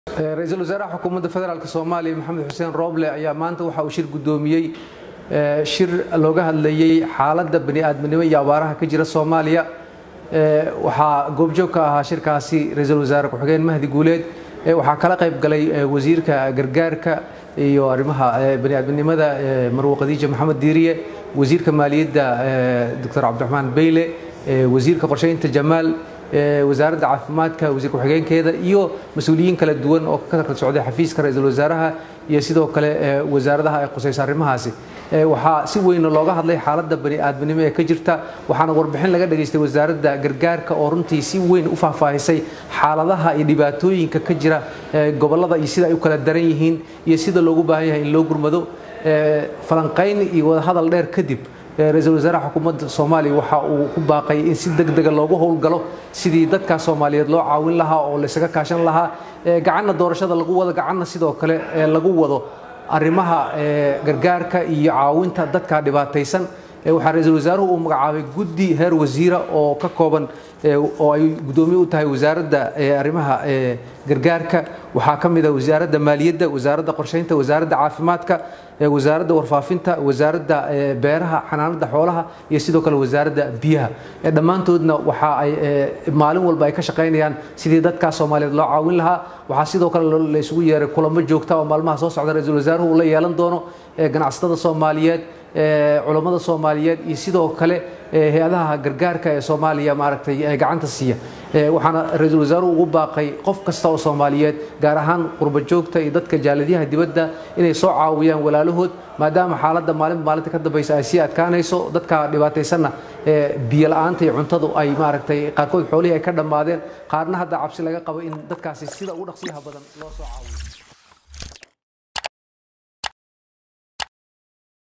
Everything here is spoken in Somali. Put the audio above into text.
رئيس الوزراء حكومة فدرالك الصومالي محمد حسين روبلي ayaa maanta waxa uu shir gudoomiyay shir looga hadlayay xaaladda bani aadamnimo iyo abaaraha ka jira Soomaaliya waxa goobjoog ka ahaa shirkaasi ra'iisul wasaare ku xigeen Mahdi Guuleed waxa kala qayb galay wasiirka gargaarka iyo arrimaha bani aadamnimada Marwo Khadiija Maxamed Diiriye wasiirka maaliyadda Dr. Cabdiraxmaan Beyle wasiirka qorsheynta Jamaal wasaaradda caafimaadka wasiirka xigeenkeeda iyo mas'uuliyiin kala duwan oo ka socday xafiiska ra'iisul wasaaraha iyo sidoo kale wasaaradaha ay qusayso arrimahaasi waxa si weyn looga hadlay xaaladda bani aadamnimo ee ka jirta waxaana warbixin laga dhageystay wasaaradda gargaarka oo runtii si weyn u faahfaahisay xaaladaha iyo dhibaatooyinka ka jira gobolada iyo sida ay u kala daran yihiin iyo sida loogu baahan yahay in loo gurmado falanqayn iyo wada hadal dheer kadib ra'iisul wasaaraha xukuumadda Soomaaliya waxa uu ku baaqay in si degdeg ah loogu howlgalo sidii dadka Soomaaliyeed loo caawin lahaa oo la isaga kaashan lahaa gacanna doorashada lagu wado gacanna sidoo kale lagu wado arrimaha gargaarka iyo caawinta dadka dhibaataysan waxa ra'iisul wasaaruhu uu magacaabay guddi heer wasiira oo ka kooban oo ay gudoomiye u tahay wasaaradda arrimaha gargaarka waxa kamid ah wasaaradda maaliyadda wasaaradda qorsheynta wasaaradda caafimaadka wasaaradda warfaafinta wasaaradda beeraha xanaanada xoolaha iyo sidoo kale wasaaradda biyaha dhamaantoodna waxa ay maalin walba ay ka shaqeynayaan sidii dadka Soomaaliyeed loo caawin lahaa waxa sidoo kale la isugu yeeray kulamo joogto ah oo maalmaha soo socda ra'iisul wasaaruhu la yeelan doono ganacsatada Soomaaliyeed culimada Soomaaliyeed iyo sidoo kale hay'adaha gargaarka ee Soomaaliya maaragtay gacanta siiya waxaana ra'iisul wasaaruhu ugu baaqay qof kasta oo Soomaaliyeed gaar ahaan qurba joogta iyo dadka jaaladiyaha dibadda inay soo caawiyaan walaalahood maadaama xaaladda maalinta ka dambaysa ay sii adkaanayso dadka dhibaataysanna biyo la'aanta iyo cuntadu ay maaragtay qaarkood xoolihii ay ka dhamaadeen qaarna hadda cabsi laga qabo in dadkaasi sida ugu dhaqsiyaha badan loo soo caawiyo